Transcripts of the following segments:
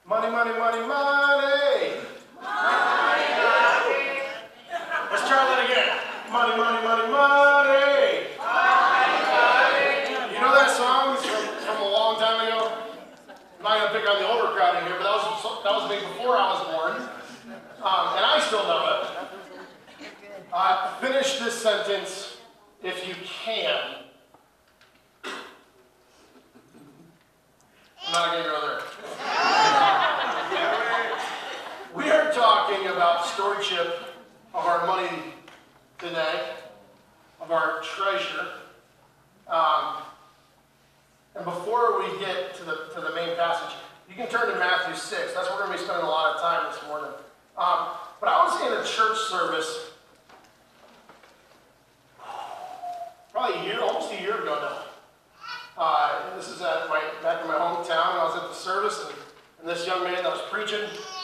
Money, money, money, money. Money, money. Let's try that again. Money, money, money, money. Money, money. You know that song from a long time ago? I'm not going to pick on the older crowd in here, but that was maybe before I was born. And I still know it. Finish this sentence if you can. I'm not going to go there. We are talking about stewardship of our money today, of our treasure. And before we get to the main passage, you can turn to Matthew 6. That's where we're going to be spending a lot of time this morning. But I was in a church service probably almost a year ago now. This is back in my hometown. I was at the service, and this young man that was preaching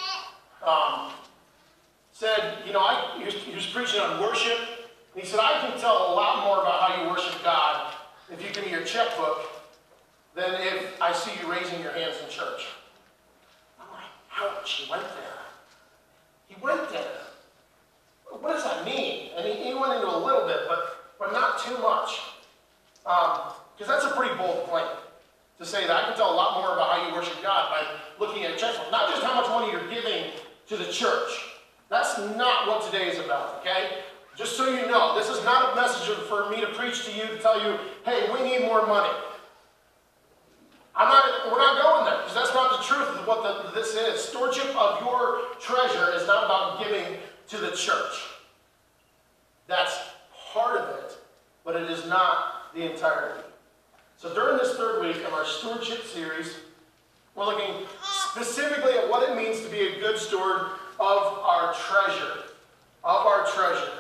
said, he was preaching on worship. And he said, I can tell a lot more about how you worship God if you give me your checkbook than if I see you raising your hands in church. I'm like, ouch, he went there. He went there. What does that mean? And he went into a little bit, but not too much. Because that's a pretty bold claim to say that I can tell a lot more about how you worship God by looking at a checkbook. Not just how much money you're giving to the church. That's not what today is about, okay? Just so you know, this is not a message for me to preach to you to tell you, hey, we need more money. We're not going there, because that's not the truth of what this is. Stewardship of your treasure is not about giving to the church. That's part of it, but it is not the entirety. So during this third week of our Stewardship Series, we're looking specifically at what it means to be a good steward of our treasure. Of our treasure.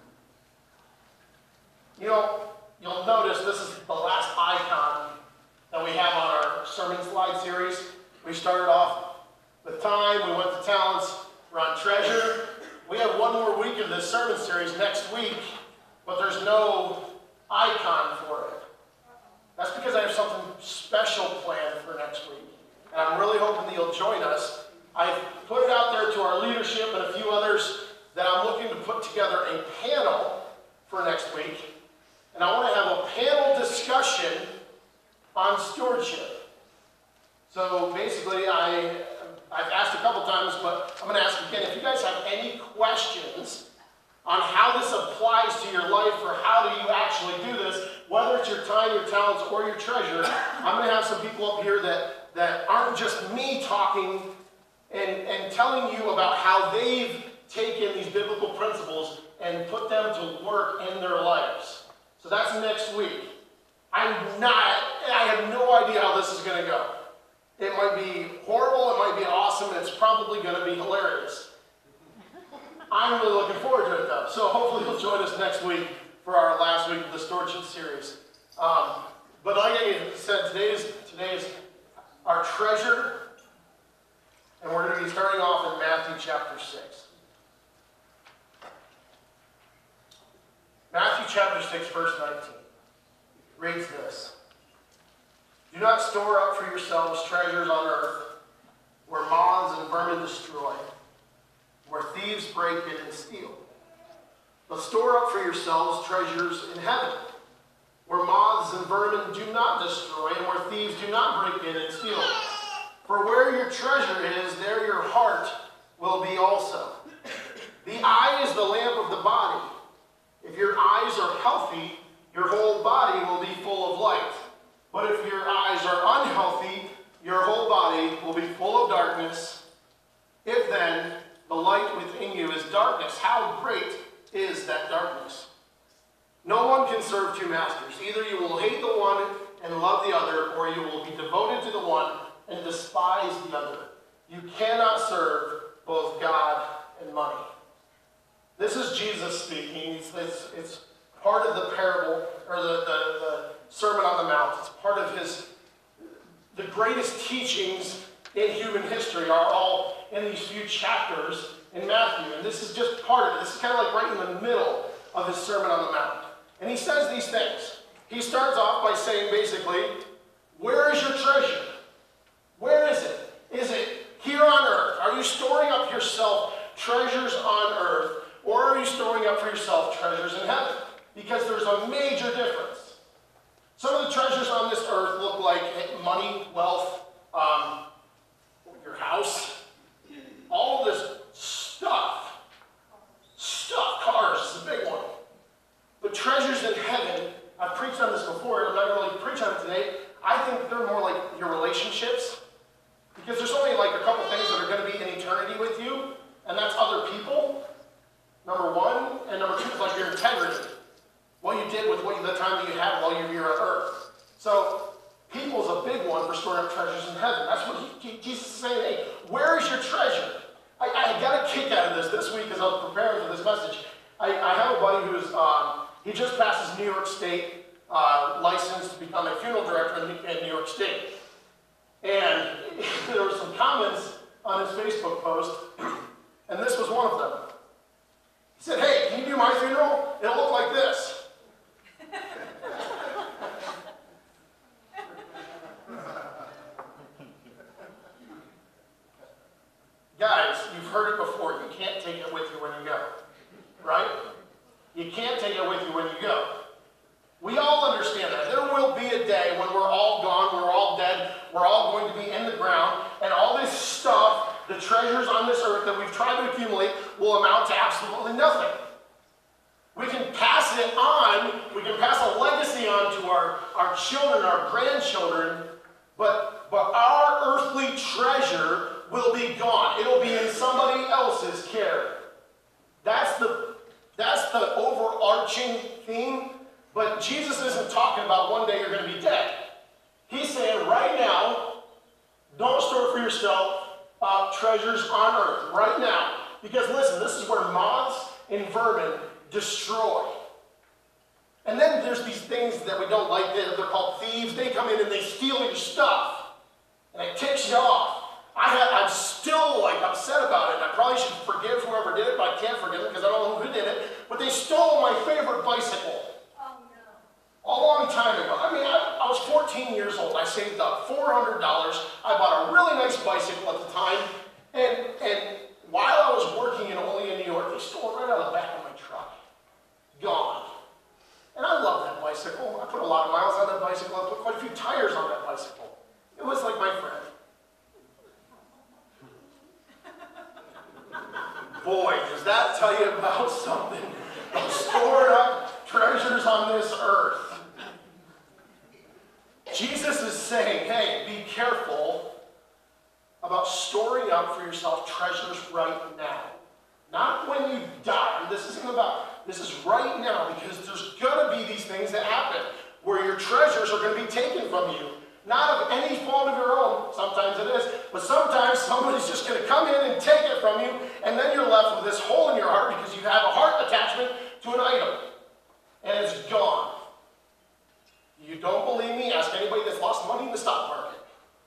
You'll notice this is the last icon that we have on our sermon slide series. We started off with time, we went to talents, we're on treasure. We have one more week of this sermon series next week, but there's no icon for it. That's because I have something special planned for next week. And I'm really hoping that you'll join us. I've put it out there to our leadership and a few others that I'm looking to put together a panel for next week. And I want to have a panel discussion on stewardship. So basically, I've asked a couple times, but I'm going to ask again, if you guys have any questions on how this applies to your life or how do you actually do this, whether it's your time, your talents, or your treasure, I'm going to have some people up here that aren't just me talking and telling you about how they've taken these biblical principles and put them to work in their lives. So that's next week. I have no idea how this is going to go. It might be horrible, it might be awesome, and it's probably going to be hilarious. I'm really looking forward to it though. So hopefully you'll join us next week for our last week of the Stewardship Series. But like I said, today is our treasure, and we're going to be starting off in Matthew chapter 6. Matthew chapter 6, verse 19 reads this. Do not store up for yourselves treasures on earth, where moths and vermin destroy, where thieves break in and steal. But store up for yourselves treasures in heaven, where moths and vermin do not destroy, and where thieves do not break in and steal. For where your treasure is, there your heart will be also. The eye is the lamp of the body. If your eyes are healthy, your whole body will be full of light. But if your eyes are unhealthy, your whole body will be full of darkness. If then the light within you is darkness, how great is that darkness? No one can serve two masters. Either you will hate the one and love the other, or you will be devoted to the one and despise the other. You cannot serve both God and money. This is Jesus speaking. It's part of the parable, or the Sermon on the Mount. It's part of the greatest teachings in human history are all in these few chapters in Matthew. And this is just part of it. This is kind of like right in the middle of his Sermon on the Mount. And he says these things. He starts off by saying basically, where is your treasure? Where is it? Is it here storing up yourself treasures on earth, or are you storing up for yourself treasures in heaven? Because there's a major difference. Some of the treasures on this earth look like money, wealth, your house, all of this stuff, cars is a big one. But treasures in heaven, I've preached on this before, I'm not going to really preach on it today. I think they're more like your relationships. Because there's only like a couple things that are going to be in eternity with you, and that's other people, number one, and number two is like your integrity. What you did with the time that you had while you were on earth. So, people's a big one for storing up treasures in heaven. That's what Jesus is saying, hey, where is your treasure? I got a kick out of this week as I was preparing for this message. I have a buddy who's, he just passed his New York State license to become a funeral director in New York State. And there were some comments on his Facebook post, and this was one of them. He said, hey, can you do my funeral? It'll look like this. Guys, you've heard it before. You can't take it with you when you go. Right? You can't take it with you when you go. We all understand that. There will be a day when we're all gone, we're all dead, we're all going to be in the ground, and all this stuff, the treasures on this earth that we've tried to accumulate, will amount to absolutely nothing. We can pass it on, we can pass a legacy on to our children, our grandchildren, but our earthly treasure will be gone. It'll be in somebody else's care. That's the overarching theme. But Jesus isn't talking about one day you're going to be dead. He's saying right now, don't store for yourself treasures on earth. Right now. Because listen, this is where moths and vermin destroy. And then there's these things that we don't like. They're called thieves. They come in and they steal your stuff. And it ticks you off. I'm still upset about it. I probably should forgive whoever did it, but I can't forgive them because I don't know who did it. But they stole my favorite bicycle. A long time ago. I mean, I was 14 years old. I saved up $400. I bought a really nice bicycle at the time. And while I was working in New York, they stole it right out of the back of my truck. Gone. And I love that bicycle. I put a lot of miles on that bicycle. I put quite a few tires on that bicycle. It was like my friend. Boy, does that tell you about something. Stored up treasures on this earth. Jesus is saying, hey, be careful about storing up for yourself treasures right now. Not when you die. This is right now, because there's going to be these things that happen where your treasures are going to be taken from you. Not of any fault of your own. Sometimes it is. But sometimes somebody's just going to come in and take it from you, and then you're left with this hole in your heart because you have a heart attachment to an item. And it's gone. You don't believe me? Ask anybody that's lost money in the stock market.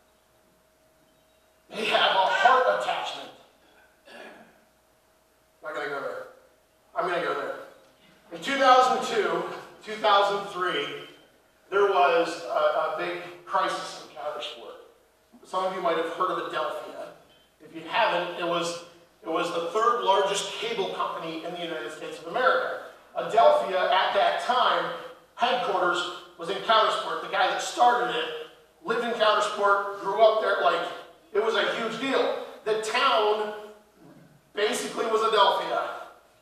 They have a heart attachment. I'm not going to go there. I'm going to go there. In 2002, 2003, there was a big crisis in countersport. Some of you might have heard of Adelphia. If you haven't, it was the third largest cable company in the United States of America. Adelphia, at that time, headquarters was in Countersport. The guy that started it lived in Countersport, grew up there, it was a huge deal. The town basically was Adelphia.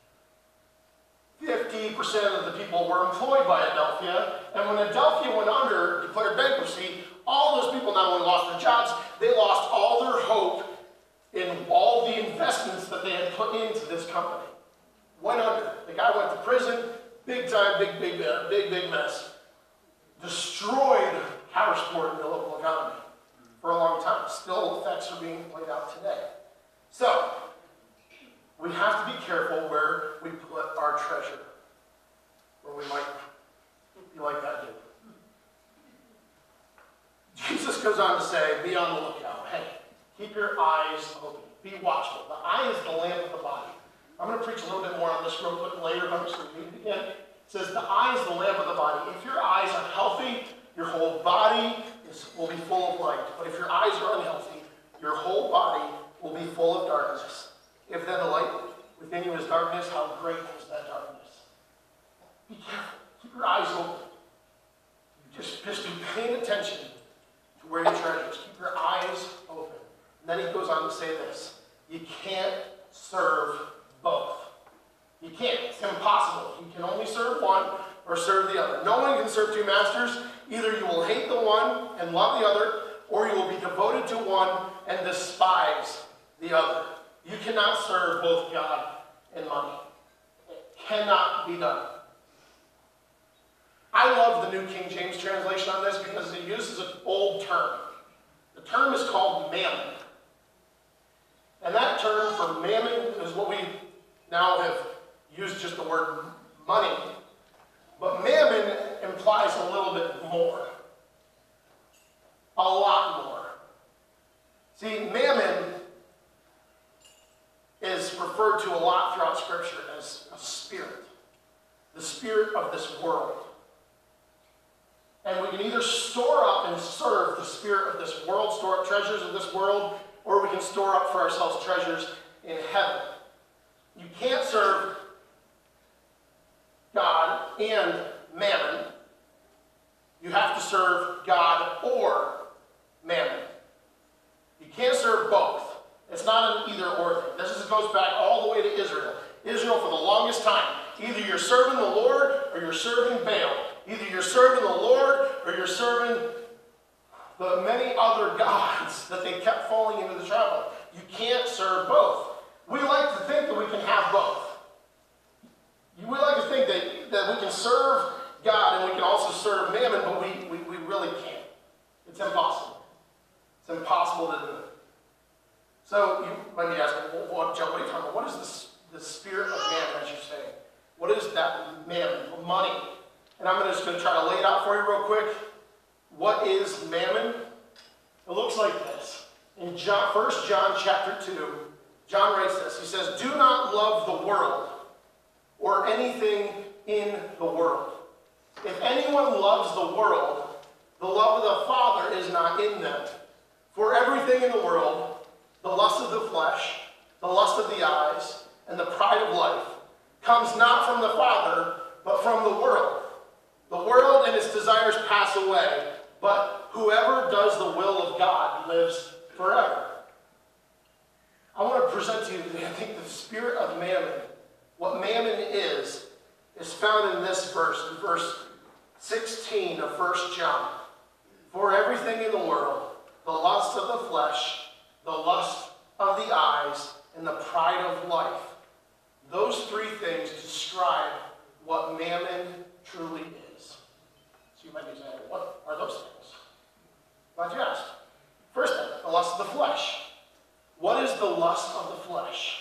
50% of the people were employed by Adelphia, and when Adelphia went under, declared bankruptcy, all those people not only lost their jobs, they lost all their hope in all the investments that they had put into this company. Went under. The guy went to prison, big time, big mess. Destroyed Countersport in the local economy for a long time. Still, effects are being played out today. So, we have to be careful where we put our treasure, or we might be like that dude. Jesus goes on to say, be on the lookout. Hey, keep your eyes open. Be watchful. The eye is the lamp of the body. I'm going to preach a little bit more on this real quick later, but I'm just going to read it again. It says, the eye is the lamp of the body. If your eyes are healthy, your whole body will be full of light. But if your eyes are unhealthy, your whole body will be full of darkness. If then the light within you is darkness, how great is that darkness? Be careful. Keep your eyes open. Just be paying attention to where your treasure is. Keep your eyes open. And then he goes on to say this. You can't serve both. You can't. It's impossible. You can only serve one or serve the other. No one can serve two masters. Either you will hate the one and love the other, or you will be devoted to one and despise the other. You cannot serve both God and money. It cannot be done. I love the New King James translation on this because it uses an old term. The term is called mammon. And that term for mammon is what we now have used just the word money. But mammon implies a little bit more. A lot more. See, mammon is referred to a lot throughout Scripture as a spirit. The spirit of this world. And we can either store up and serve the spirit of this world, store up treasures of this world, or we can store up for ourselves treasures in heaven. You can't serve God and mammon. You have to serve God or mammon. You can't serve both. It's not an either-or thing. This goes back all the way to Israel. Israel, for the longest time, either you're serving the Lord or you're serving Baal. Either you're serving the Lord or you're serving the many other gods that they kept falling into the trap of. You can't serve both. We like to think that we can have both. We like to think that we can serve God and we can also serve mammon, but we really can't. It's impossible. It's impossible to do it. So you might be asking, well, Joe, what are you talking about? What is the spirit of mammon, as you say? What is that mammon? Money. And I'm just going to try to lay it out for you real quick. What is mammon? It looks like this. In 1 John chapter 2, John writes this. He says, do not love the world or anything in the world. If anyone loves the world, the love of the Father is not in them. For everything in the world, the lust of the flesh, the lust of the eyes, and the pride of life, comes not from the Father, but from the world. The world and its desires pass away, but whoever does the will of God lives forever. I want to present to you, I think, the spirit of mammon. What mammon is found in this verse, in verse 16 of 1 John. For everything in the world, the lust of the flesh, the lust of the eyes, and the pride of life. Those three things describe what mammon truly is. So you might be saying, what are those things? Glad you asked. First thing, the lust of the flesh. What is the lust of the flesh?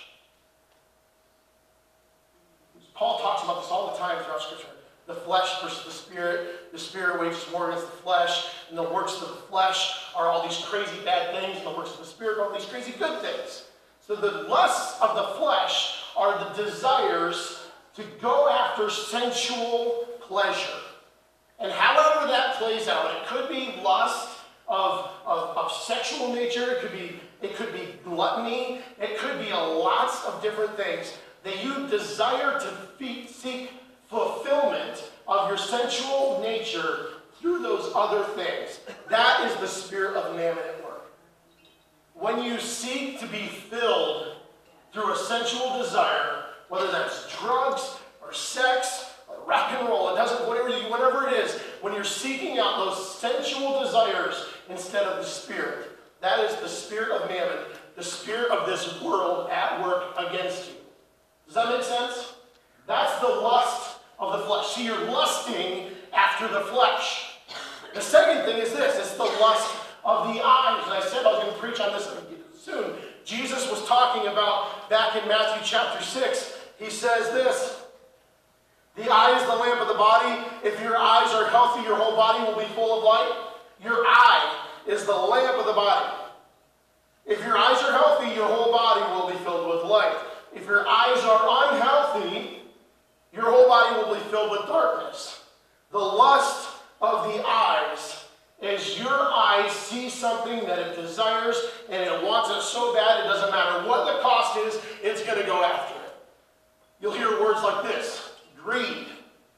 Paul talks about this all the time throughout Scripture. The flesh versus the spirit wages war against the flesh, and the works of the flesh are all these crazy bad things, and the works of the spirit are all these crazy good things. So the lusts of the flesh are the desires to go after sensual pleasure. And however that plays out, it could be lust of sexual nature, it could be gluttony, it could be lots of different things that you desire to seek fulfillment of your sensual nature through those other things. That is the spirit of mammon at work. When you seek to be filled through a sensual desire, whether that's drugs or sex or rock and roll, whatever it is, when you're seeking out those sensual desires instead of the spirit, that is the spirit of mammon, the spirit of this world at work against you. Does that make sense? That's the lust of the flesh. See, you're lusting after the flesh. The second thing is this. It's the lust of the eyes. And I said I was going to preach on this soon. Jesus was talking about, back in Matthew chapter 6, he says this. The eye is the lamp of the body. If your eyes are healthy, your whole body will be full of light. Your eye is the lamp of the body. If your eyes are healthy, your whole body will be filled with light. If your eyes are unhealthy, your whole body will be filled with darkness. The lust of the eyes is your eyes see something that it desires and it wants wants it so bad, it doesn't matter what the cost is, it's going to go after it. You'll hear words like this: greed,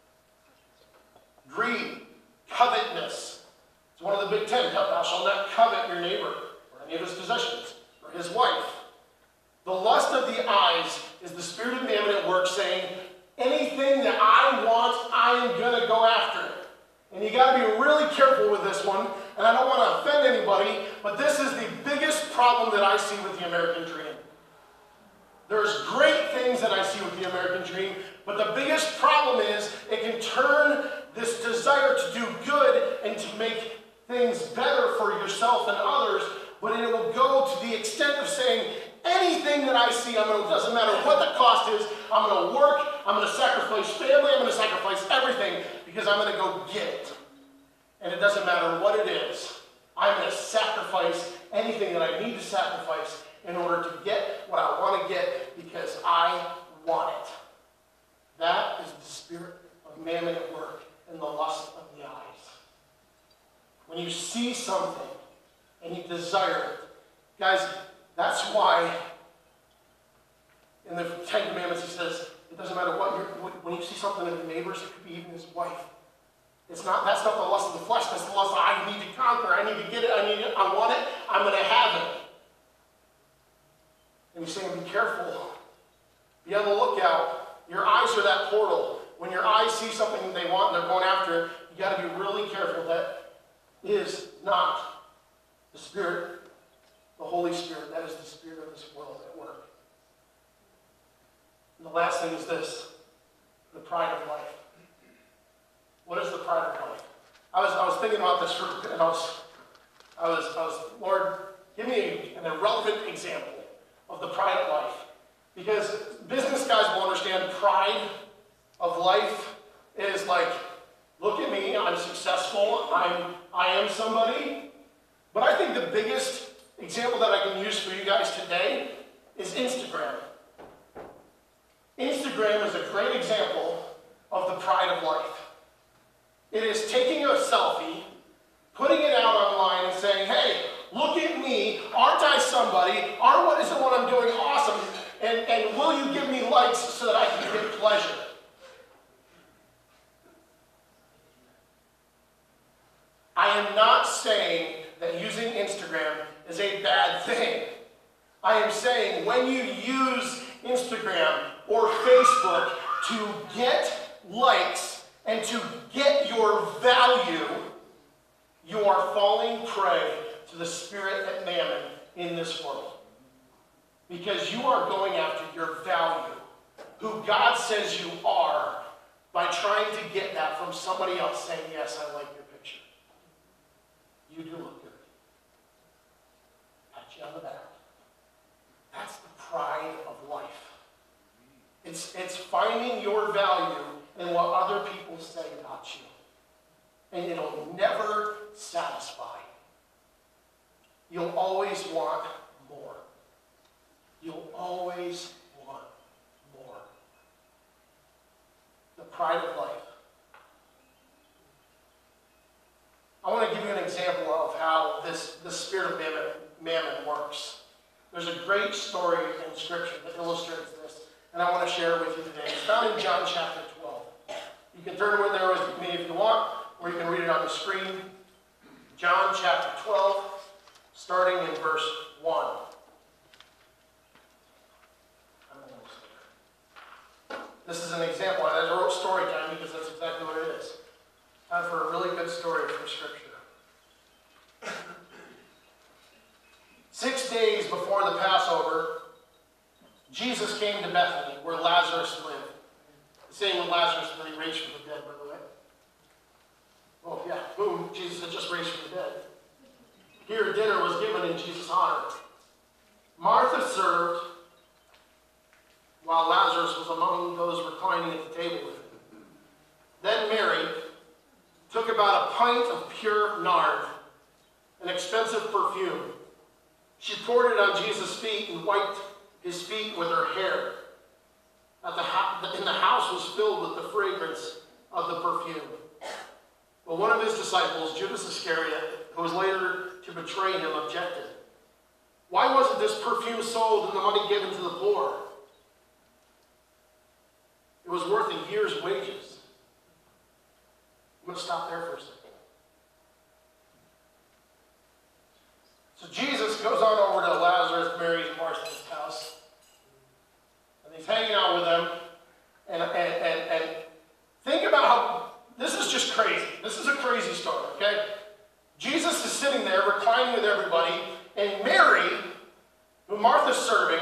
covetousness. It's one of the big 10. Thou shalt not covet your neighbor or any of his possessions or his wife. The lust of the eyes is the spirit of mammon at work, saying, anything that I want, I am going to go after it. And you got to be really careful with this one. And I don't want to offend anybody, but this is the biggest problem that I see with the American dream. There's great things that I see with the American dream, but the biggest problem is it can turn this desire to do good and to make things better for yourself and others, but it will go to the extent of saying, anything that I see, doesn't matter what the cost is, I'm going to work, I'm going to sacrifice family, I'm going to sacrifice everything because I'm going to go get it. And it doesn't matter what it is, I'm going to sacrifice anything that I need to sacrifice in order to get what I want to get because I want it. That is the spirit of mammon at work and the lust of the eyes. When you see something and you desire it, guys, that's why in the Ten Commandments he says, it doesn't matter when you see something in the neighbors, it could be even his wife. That's not the lust of the flesh, that's the lust of I need to conquer, I need to get it, I want it, I'm going to have it. And he's saying, be careful. Be on the lookout. Your eyes are that portal. When your eyes see something they want and they're going after it, you got to be really careful. That is not the Spirit, the Holy Spirit. That is the spirit of this world at work. And the last thing is this: the pride of life. What is the pride of life? I was thinking about this, and I was Lord, give me an irrelevant example of the pride of life. Because business guys will understand pride of life is like, look at me, I'm successful, I am somebody. But I think the biggest example that I can use for you guys today is Instagram. Instagram is a great example of the pride of life. It is taking a selfie, putting it out online and saying, hey, look at me, aren't I somebody? Isn't what I'm doing awesome? And will you give me likes so that I can get pleasure? I am not saying that using Instagram is a bad thing. I am saying when you use Instagram or Facebook to get likes and to get your value, you are falling prey to the spirit of mammon in this world. Because you are going after your value, who God says you are, by trying to get that from somebody else saying, yes, I like your picture. You do look good. Pat you on the back. That's the pride of life. It's finding your value in what other people say about you. And it'll never satisfy. You'll always want more. You'll always want more. The pride of life. I want to give you an example of how the spirit of mammon works. There's a great story in Scripture that illustrates this, and I want to share it with you today. It's found in John chapter 12. You can turn over there with me if you want, or you can read it on the screen. John chapter 12, starting in verse 1. This is an example. I wrote story time because that's exactly what it is. Time for a really good story from Scripture. 6 days before the Passover, Jesus came to Bethany, where Lazarus lived. The same with Lazarus when he raised from the dead, by the way. Oh yeah, boom, Jesus had just raised from the dead. Here dinner was given in Jesus' honor. Martha served, while Lazarus was among those reclining at the table with him. Then Mary took about a pint of pure nard, an expensive perfume. She poured it on Jesus' feet and wiped his feet with her hair. And the house was filled with the fragrance of the perfume. But one of his disciples, Judas Iscariot, who was later to betray him, objected. Why wasn't perfume sold and the money given to the poor? It was worth a year's wages. I'm going to stop there for a second. So Jesus goes on over to Lazarus, Mary, and Martha's house. And he's hanging out with them. And think about how, this is just crazy. This is a crazy story, okay? Jesus is sitting there reclining with everybody. And Mary, who Martha's serving,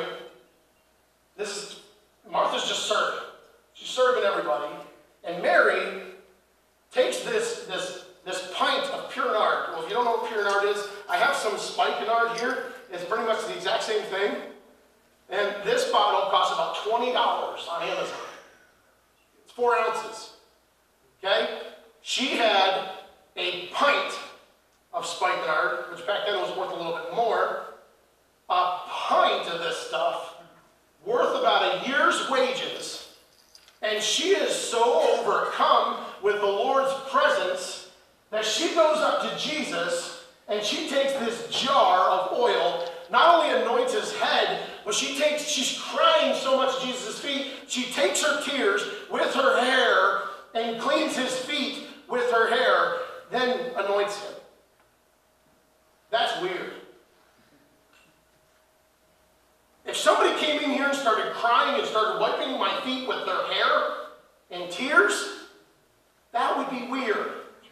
Martha's just serving. She's serving everybody. And Mary takes this pint of pure nard. Well, if you don't know what pure nard is, I have some spikenard here. It's pretty much the exact same thing. And this bottle costs about $20 on Amazon. It's 4 ounces. Okay? She had a pint of spikenard, which back then was worth a little bit more. A pint of this stuff, worth about a year's wages. And she is so overcome with the Lord's presence that she goes up to Jesus and she takes this jar of oil, not only anoints his head, but she's crying so much at Jesus' feet, she takes her tears with her hair and cleans his feet with her hair, then anoints him. That's weird. If somebody came in here and started crying and started wiping my feet with their hair and tears, that would be weird.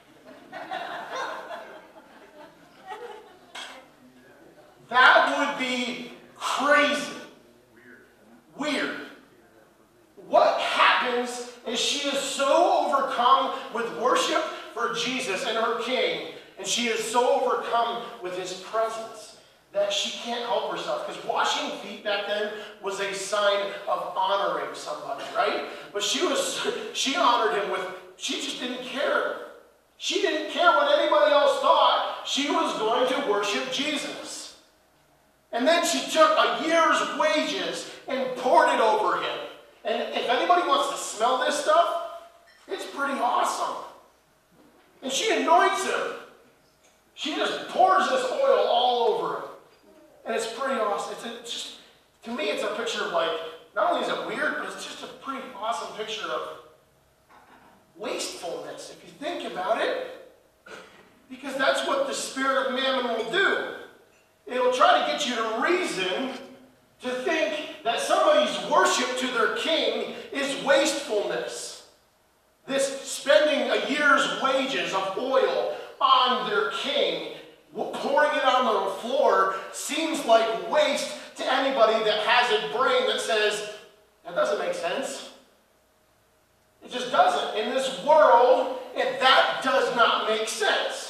That would be crazy. Weird. What happens is she is so overcome with worship for Jesus and her King, and she is so overcome with his presence that she can't help herself. Because washing feet back then was a sign of honoring somebody, right? But she honored him with, she just didn't care. She didn't care what anybody else thought. She was going to worship Jesus. And then she took a year's wages and poured it over him. And if anybody wants to smell this stuff, it's pretty awesome. And she anoints him. She just pours this oil all over him. And it's pretty awesome. It's just, to me, it's a picture of, like, not only is it weird, but it's just a pretty awesome picture of wastefulness, if you think about it. Because that's what the spirit of mammon will do. It'll try to get you to reason to think that somebody's worship to their king is wastefulness. This spending a year's wages of oil on their king, pouring it on the floor, seems like waste to anybody that has a brain that says, that doesn't make sense. It just doesn't. In this world, that does not make sense.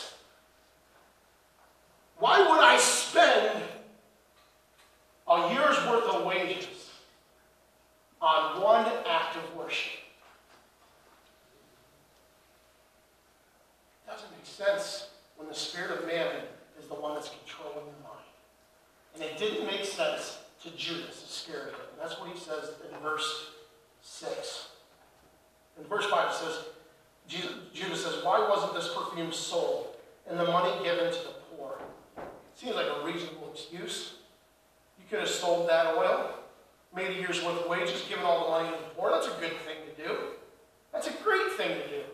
Why would I spend a year's worth of wages on one act of worship? It doesn't make sense when the spirit of mammon is the one that's controlling the mind. And it didn't make sense to Judas Iscariot. And that's what he says in verse 6. In verse 5 it says, Judas says, why wasn't this perfume sold and the money given to the poor? Seems like a reasonable excuse. You could have sold that oil, made a year's worth of wages, given all the money to the poor. That's a good thing to do. That's a great thing to do.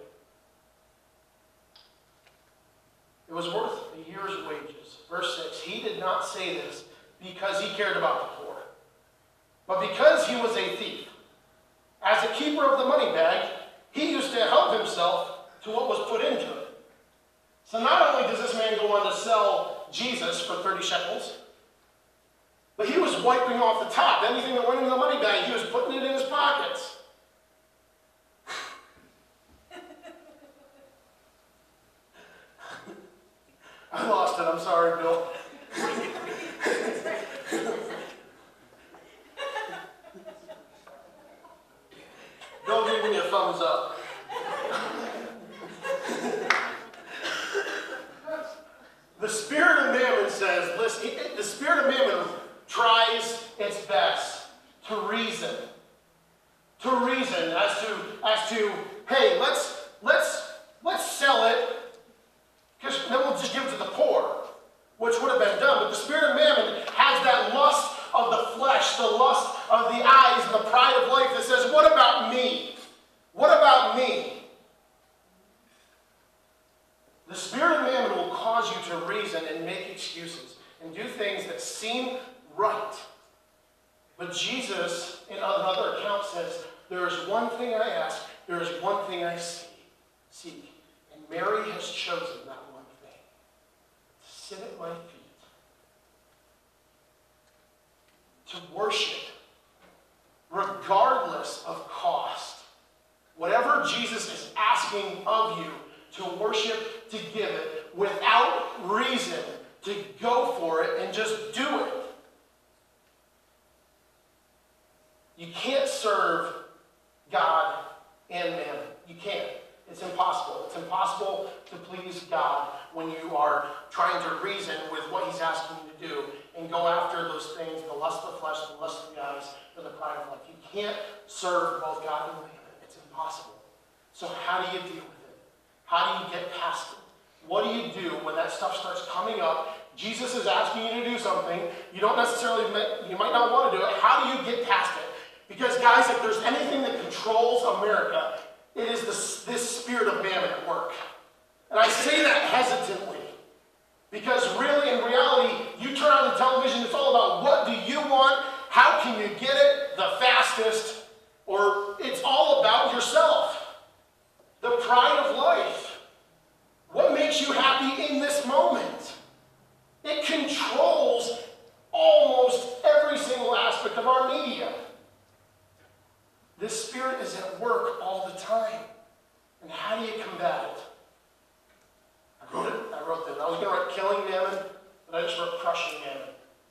It was worth a year's wages. Verse 6, he did not say this because he cared about the poor, but because he was a thief. As a keeper of the money bag, he used to help himself to what was put into it. So not only does this man go on to sell Jesus for 30 shekels, but he was wiping off the top. Anything that went into the money bag, he was putting it in his pockets. I lost it. I'm sorry, Bill. Bill gave me a thumbs up. The spirit of mammon says, listen, the spirit of mammon tries its best to reason as to, hey, let's sell it, because then we'll just give it to the poor, which would have been done. But the spirit of mammon has that lust right. But Jesus, in another account, says, there is one thing I ask, there is one thing I seek. And Mary has chosen that one thing. To sit at my feet. To worship. Regardless of cost. Whatever Jesus is asking of you, to worship, to give it, without reason, to go for it and just do it. You can't serve God and mammon. You can't. It's impossible. It's impossible to please God when you are trying to reason with what he's asking you to do and go after those things, the lust of the flesh, the lust of the eyes, or the pride of life. You can't serve both God and mammon. It's impossible. So how do you deal with it? How do you get past it? What do you do when that stuff starts coming up? Jesus is asking you to do something. You don't necessarily, you might not want to do it. How do you get past it? Because guys, if there's anything that controls America, it is this spirit of mammon at work. And I say that hesitantly. Because really, in reality, you turn on the television, it's all about what do you want? How can you get it the fastest? Or it's all about yourself. The pride of life. What makes you happy in this moment? It controls almost every single aspect of our media. This spirit is at work all the time. And how do you combat it? I wrote this. I was going to write killing mammon, but I just wrote crushing mammon.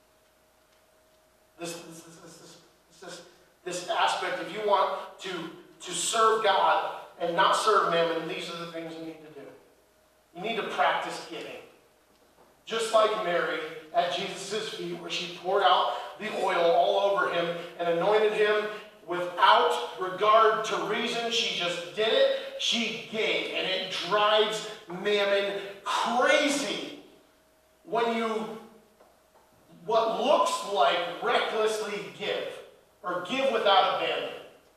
This aspect, if you want to serve God and not serve mammon, these are the things you need to do. You need to practice giving. Just like Mary at Jesus' feet, where she poured out the oil all over him and anointed him without regard to reason. She just did it. She gave. And it drives mammon crazy when you, what looks like recklessly give, or give without abandon.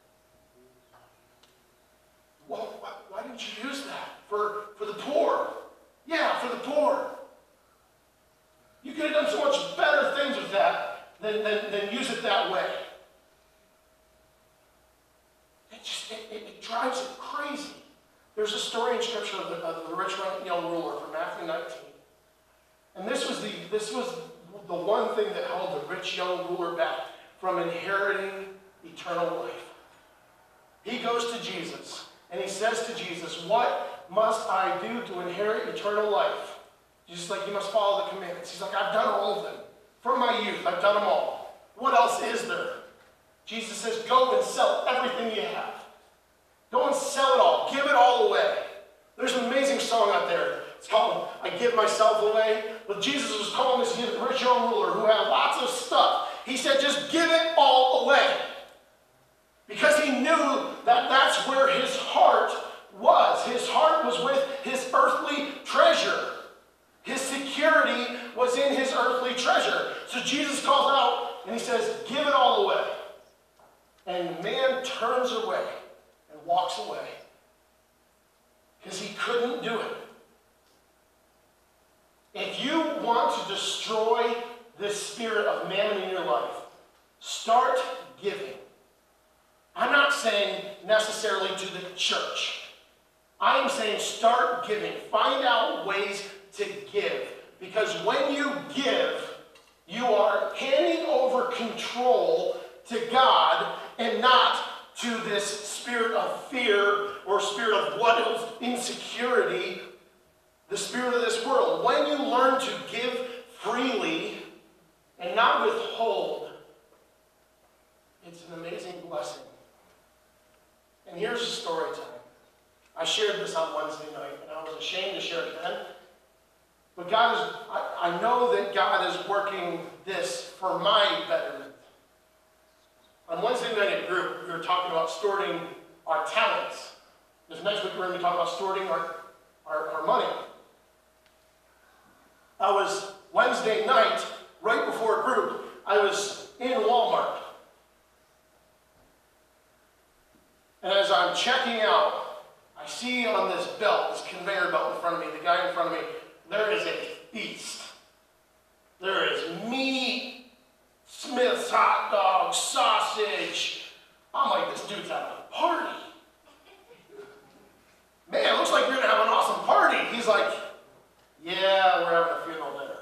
Well, why didn't you use that? For the poor. Yeah, for the poor. You could have done so much better things with that than use it that way. It drives it crazy. There's a story in Scripture of the rich young ruler from Matthew 19. And this was the one thing that held the rich young ruler back from inheriting eternal life. He goes to Jesus, and he says to Jesus, what must I do to inherit eternal life? Jesus is like, you must follow the commandments. He's like, I've done all of them. From my youth, I've done them all. What else is there? Jesus says, go and sell everything you have. Go and sell it all. Give it all away. There's an amazing song out there. It's called, I Give Myself Away. But Jesus was calling this rich young ruler who had lots of stuff. He said, just give it all away. Because he knew that that's where his heart was. His heart was with his earthly treasure. His security was in his earthly treasure. So Jesus calls out and he says, give it all away. And man turns away and walks away. Because he couldn't do it. If you want to destroy this spirit of mammon in your life, start giving. I'm not saying necessarily to the church. I am saying start giving. Find out ways to give. Because when you give, you are handing over control to God and not to this spirit of fear or spirit of what is insecurity, the spirit of this world. When you learn to give freely and not withhold, it's an amazing blessing. And here's a story time. I shared this on Wednesday night, and I was ashamed to share it then. But God is, I know that God is working this for my betterment. On Wednesday night at group, we were talking about stewarding our talents. This next week, we're going to be talking about stewarding our money. I was, Wednesday night, right before group, I was in Walmart. And as I'm checking out, I see on this belt, this conveyor belt in front of me, the guy in front of me, there is a feast. There is meat, hot dogs, sausage. I'm like, this dude's having a party. Man, it looks like you're going to have an awesome party. He's like, yeah, we're having a funeral dinner.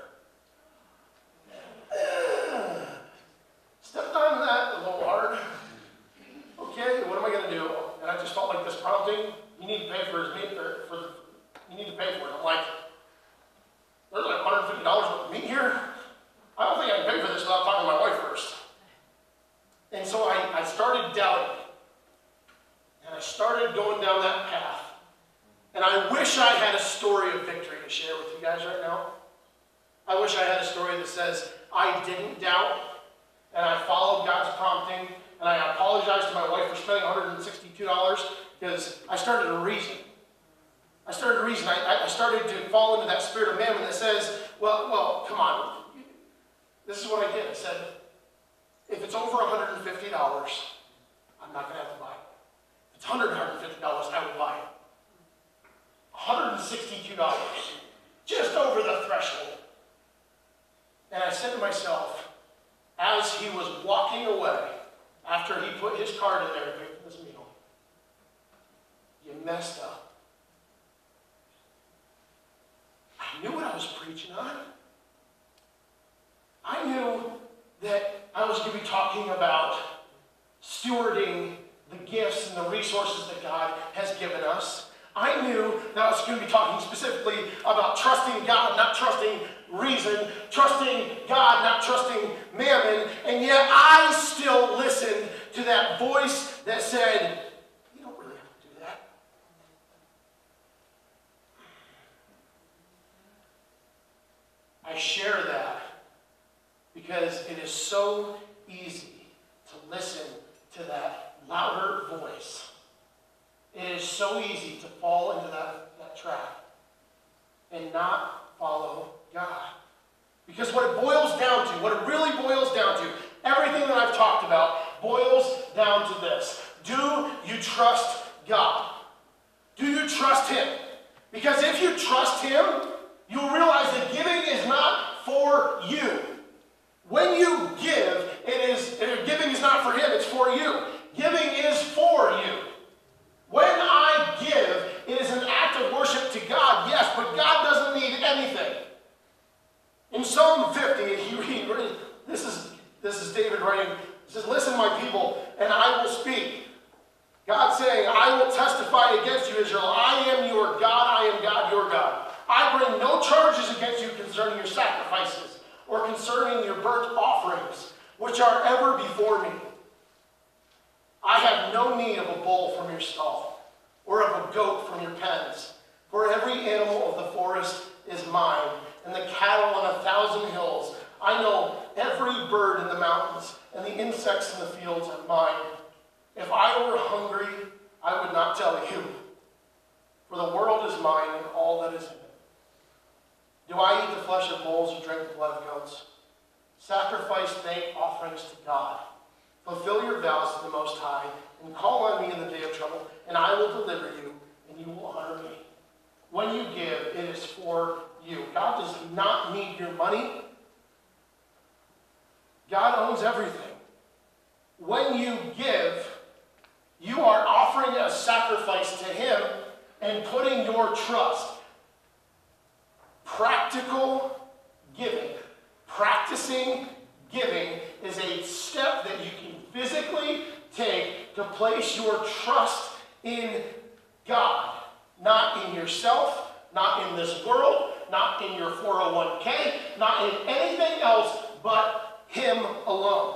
Stepped on that a little hard. Okay, what am I going to do? And I just felt like this prompting. You need to pay for his meat, you need to pay for it. I'm like, there's like $150 worth of meat here. I don't think I can pay for this without talking to my wife first. And so I started doubting. And I started going down that path. And I wish I had a story of victory to share with you guys right now. I wish I had a story that says, I didn't doubt, and I followed God's prompting, and I apologized to my wife for spending $162 because I started to reason. I started to fall into that spirit of mammon that says, well, come on. This is what I did. I said, if it's over $150, I'm not going to have to buy it. If it's $150, I would buy it. $162, just over the threshold. And I said to myself, as he was walking away, after he put his card in there to pay for this meal, you messed up. I knew what I was preaching on. I knew that I was going to be talking about stewarding the gifts and the resources that God has given us. I knew that I was going to be talking specifically about trusting God, not trusting reason, trusting God, not trusting mammon, and yet I still listened to that voice that said, you don't really have to do that. I share that because it is so easy to listen to that louder voice. It is so easy to fall into that trap and not follow God. Because what it boils down to, what it really boils down to, everything that I've talked about boils down to this. Do you trust God? Do you trust Him? Because if you trust Him, you'll realize that giving is not for you. When you give, giving is not for Him, it's for you. Giving is for you. When I give, it is an act of worship to God, yes, but God doesn't need anything. In Psalm 50, this is David writing, he says, listen, my people, and I will speak. God saying, I will testify against you, Israel. I am your God, I am God, your God. I bring no charges against you concerning your sacrifices or concerning your burnt offerings, which are ever before me. I have no need of a bull from your stall, or of a goat from your pens. For every animal of the forest is mine, and the cattle on 1,000 hills. I know every bird in the mountains, and the insects in the fields are mine. If I were hungry, I would not tell you. For the world is mine, and all that is in it. Do I eat the flesh of bulls or drink the blood of goats? Sacrifice thank offerings to God. Fulfill your vows to the Most High, and call on me in the day of trouble, and I will deliver you, and you will honor me. When you give, it is for you. God does not need your money. God owns everything. When you give, you are offering a sacrifice to Him and putting your trust. Practical giving. Practicing giving is a step that you can physically take to place your trust in God. Not in yourself, not in this world, not in your 401k, not in anything else but Him alone.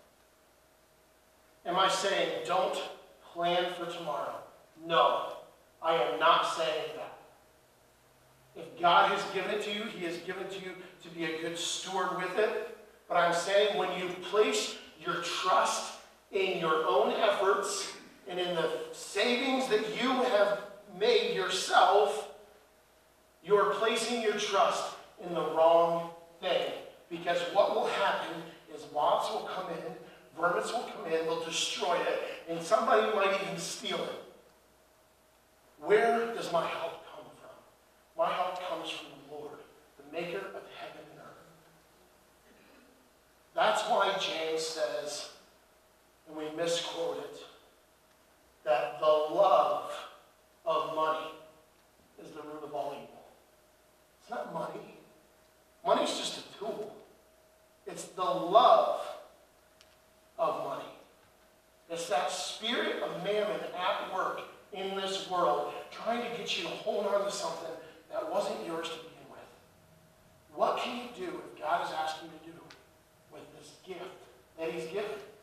Am I saying don't plan for tomorrow? No, I am not saying that. If God has given it to you, He has given it to you to be a good steward with it. But I'm saying when you place your trust in your own efforts and in the savings that you have made yourself, you're placing your trust in the wrong thing. Because what will happen is moths will come in, vermin will come in, they'll destroy it, and somebody might even steal it. Where does my help come from? My help comes from the Lord, the maker of heaven and earth. That's why James says, and we misquote it, that the love of money is the root of all evil. It's not money. Money's just a tool. It's the love of money. It's that spirit of mammon at work in this world, trying to get you to hold on to something that wasn't yours to begin with. What can you do if God is asking you to do with this gift that he's given?